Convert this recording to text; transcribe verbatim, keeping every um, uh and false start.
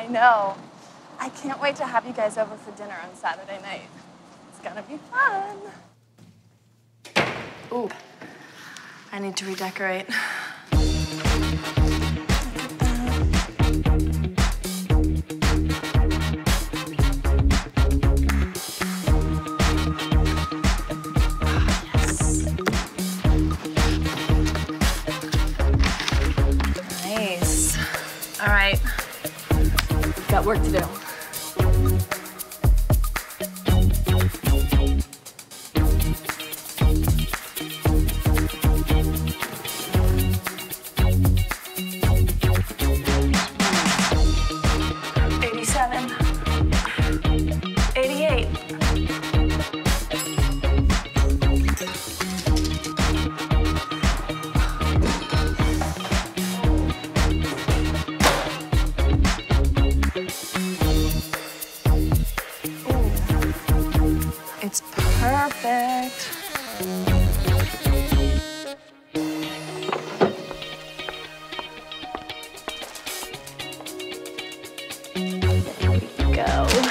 I know. I can't wait to have you guys over for dinner on Saturday night. It's gonna be fun. Ooh, I need to redecorate. Nice. All right, got work to do. eighty-seven, eighty-eight. It's perfect. There we go.